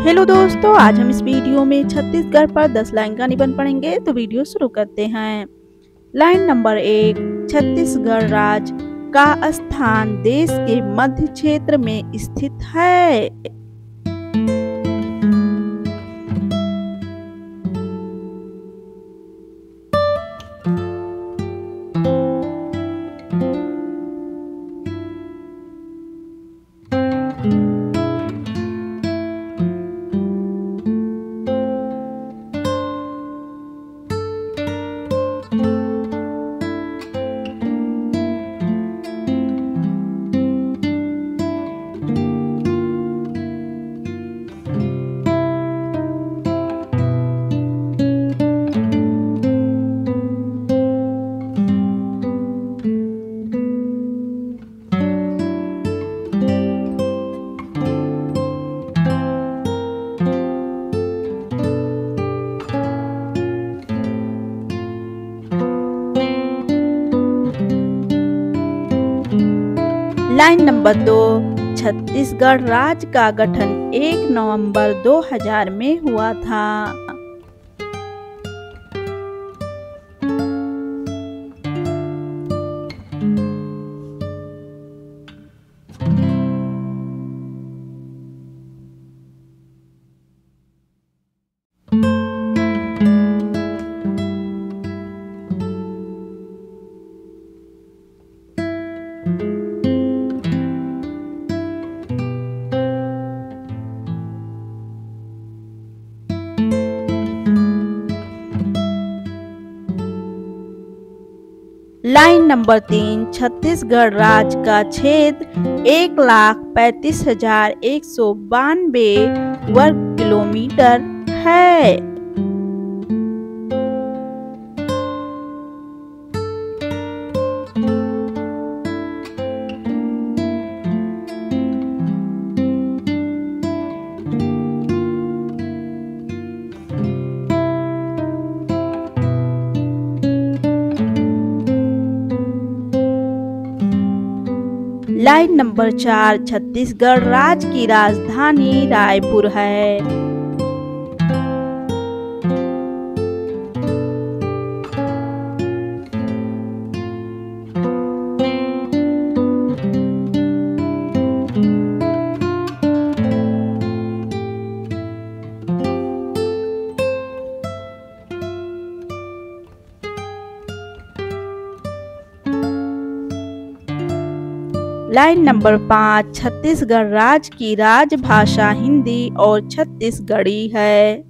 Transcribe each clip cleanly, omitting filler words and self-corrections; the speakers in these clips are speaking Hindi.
हेलो दोस्तों, आज हम इस वीडियो में छत्तीसगढ़ पर 10 लाइन का निबंध पढ़ेंगे। तो वीडियो शुरू करते हैं। Line number 1। छत्तीसगढ़ राज्य का स्थान देश के मध्य क्षेत्र में स्थित है। Line number 2। छत्तीसगढ़ राज्य का गठन 1 नवंबर 2000 में हुआ था। Line number 3। छत्तीसगढ़ राज्य का क्षेत्र 1,35,192 वर्ग किलोमीटर है। Line number 4। छत्तीसगढ़ राज्य की राजधानी रायपुर है। Line number 5। छत्तीसगढ़ राज्य की राजभाषा हिंदी और छत्तीसगढ़ी है।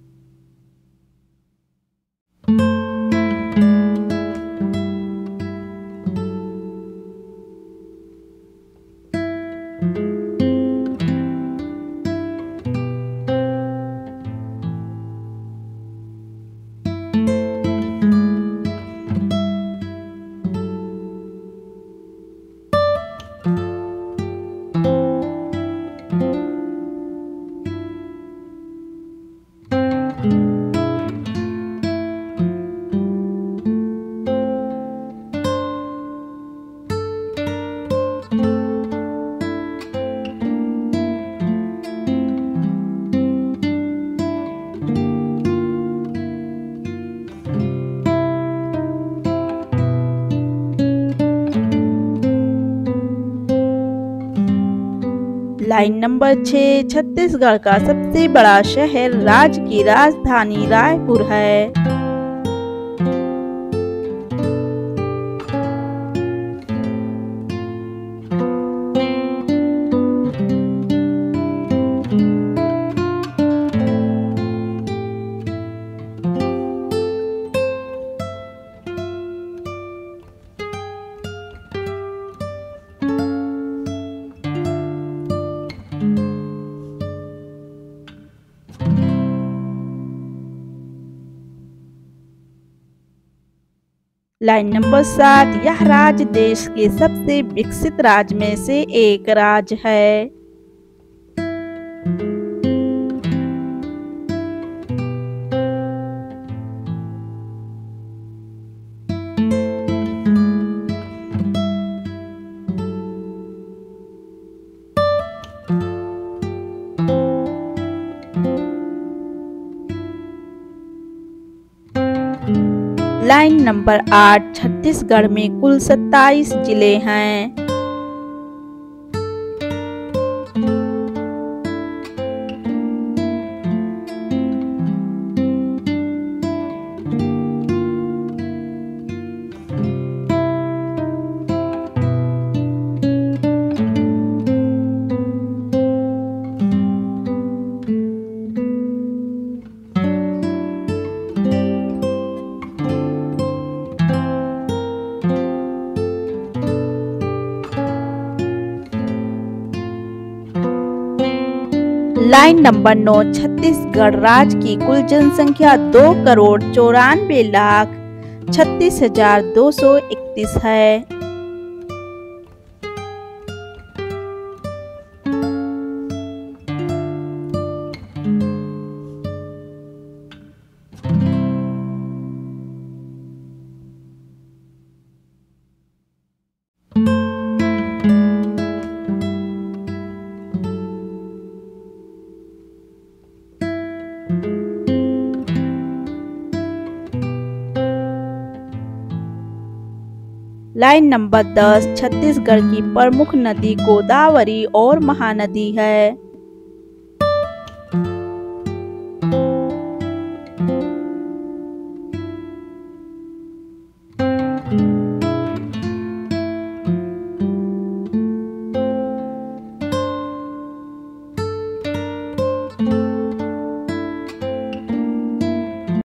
Line number 6। छत्तीसगढ़ का सबसे बड़ा शहर राज्य की राजधानी रायपुर है। Line number 7। यह राज्य देश के सबसे विकसित राज्य में से एक राज्य है। लाइन नंबर 8 छत्तीसगढ़ में कुल 27 जिले हैं। लाइन नंबर 9 छत्तीसगढ़ राज्य की कुल जनसंख्या 2,94,36,231 है। लाइन नंबर 10 छत्तीसगढ़ की प्रमुख नदी गोदावरी और महानदी है।